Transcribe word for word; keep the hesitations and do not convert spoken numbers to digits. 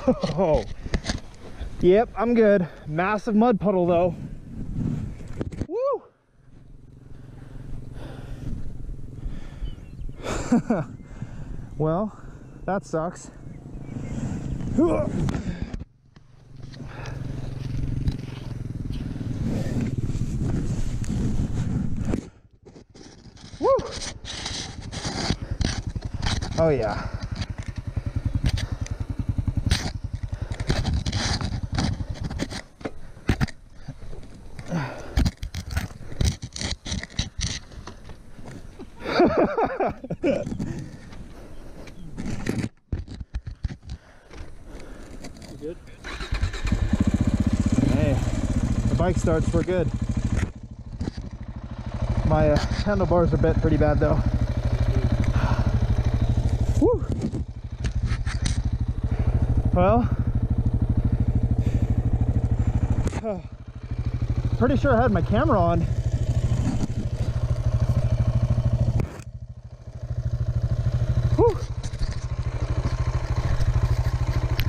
Oh, yep, I'm good. Massive mud puddle though. Woo! Well, that sucks. Woo! Oh yeah. Good? Hey, the bike starts for good. My uh, handlebars are bent pretty bad though. Woo. Well, pretty sure I had my camera on